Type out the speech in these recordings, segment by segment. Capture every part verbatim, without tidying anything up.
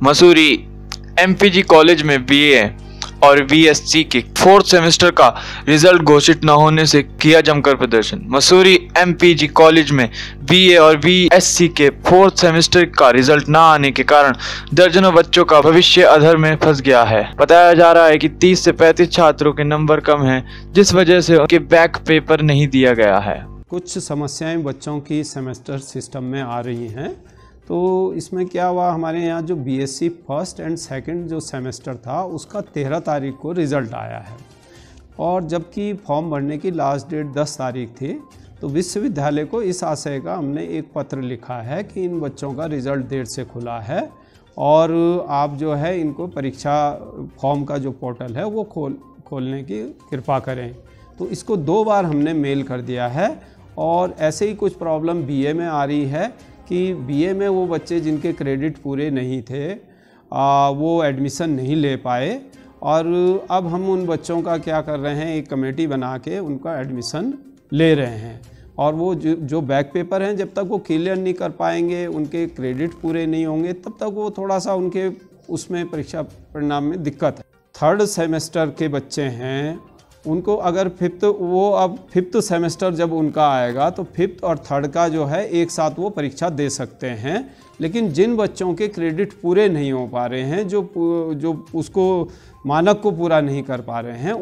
Mussoorie MPG college में BA और BSc के फोर्थ सेमेस्टर का रिजल्ट घोषित न होने से किया जमकर प्रदर्शन। मसूरी एमपीजी कॉलेज में बीए और बीएससी के फोर्थ सेमेस्टर का रिजल्ट न आने के कारण दर्जनों बच्चों का भविष्य अधर में फंस गया है। बताया जा रहा है कि तीस से पैंतीस छात्रों के नंबर कम हैं, जिस वजह से उनके बैक पेपर नहीं दिया गया है। कुछ समस्याएं बच्चों की सेमेस्टर सिस्टम में आ रही हैं। तो इसमें क्या हुआ, हमारे यहाँ जो बीएससी फर्स्ट एंड सेकंड जो सेमेस्टर था उसका तेरह तारीख को रिज़ल्ट आया है, और जबकि फॉर्म भरने की लास्ट डेट दस तारीख थी। तो विश्वविद्यालय को इस आशय का हमने एक पत्र लिखा है कि इन बच्चों का रिज़ल्ट देर से खुला है और आप जो है इनको परीक्षा फॉर्म का जो पोर्टल है वो खोल खोलने की कृपा करें। तो इसको दो बार हमने मेल कर दिया है। और ऐसे ही कुछ प्रॉब्लम बीए में आ रही है कि बीए में वो बच्चे जिनके क्रेडिट पूरे नहीं थे आ, वो एडमिशन नहीं ले पाए, और अब हम उन बच्चों का क्या कर रहे हैं, एक कमेटी बना के उनका एडमिशन ले रहे हैं। और वो जो जो बैक पेपर हैं जब तक वो क्लियर नहीं कर पाएंगे, उनके क्रेडिट पूरे नहीं होंगे, तब तक वो थोड़ा सा उनके उसमें परीक्षा परिणाम में दिक्कत है। थर्ड सेमेस्टर के बच्चे हैं, उनको अगर फिफ्थ वो अब फिफ्थ सेमेस्टर जब उनका आएगा तो फिफ्थ और थर्ड का जो है एक साथ वो परीक्षा दे सकते हैं। लेकिन जिन बच्चों के क्रेडिट पूरे नहीं हो पा रहे हैं, जो जो उसको मानक को पूरा नहीं कर पा रहे हैं,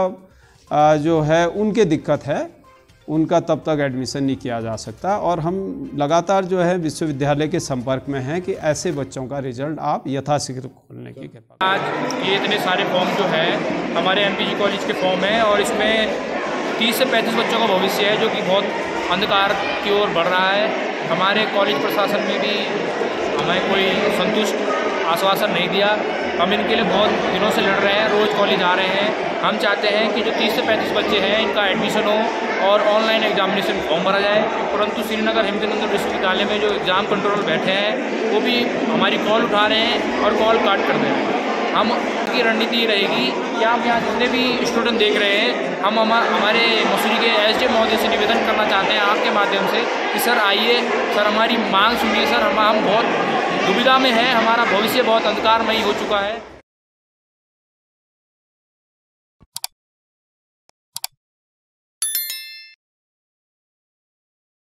उनका जो है उनके दिक्कत है, उनका तब तक एडमिशन नहीं किया जा सकता। और हम लगातार जो है विश्वविद्यालय के संपर्क में हैं कि ऐसे बच्चों का रिजल्ट आप यथाशीघ्र खोलने की कृपा। आज ये इतने सारे फॉर्म जो है हमारे एमपीजी कॉलेज के फॉर्म है, और इसमें तीस से पैंतीस बच्चों का भविष्य है जो कि बहुत अंधकार की ओर बढ़ रहा है। हमारे कॉलेज प्रशासन में भी हमें कोई संतुष्ट आश्वासन नहीं दिया। हम इनके लिए बहुत दिनों से लड़ रहे हैं, रोज़ कॉलेज आ रहे हैं। हम चाहते हैं कि जो तीस से पैंतीस बच्चे हैं इनका एडमिशन हो और ऑनलाइन एग्जामिनेशन फॉर्म भरा जाए। परंतु श्रीनगर हेमचंद्र विश्वविद्यालय में जो एग्ज़ाम कंट्रोल बैठे हैं वो भी हमारी कॉल उठा रहे हैं और कॉल काट कर दे रहे हैं। हम की रणनीति रहेगी कि आप यहाँ जितने भी स्टूडेंट देख रहे हैं, हम हमारे मसूरी के एस डी महोदय से निवेदन करना चाहते हैं आपके माध्यम से कि सर आइए, सर हमारी मांग सुनिए। सर हम हम बहुत दुविधा में हैं, हमारा भविष्य बहुत अंधकारमयी हो चुका है।